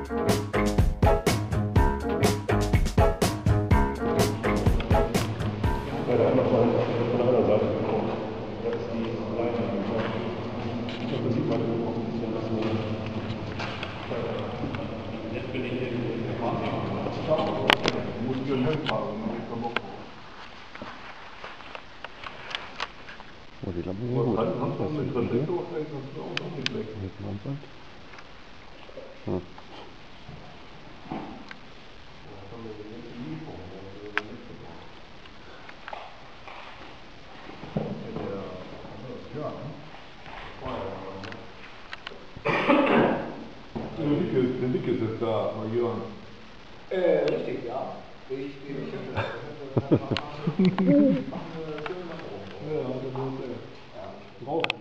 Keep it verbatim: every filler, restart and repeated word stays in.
Oh, die Lampe ist gut. Was ist das hier? Ja. Der Dicke ist jetzt da, mal Jörn. Äh, richtig, ja. Ich, ich, ich, Ja, das ist er. Drauf.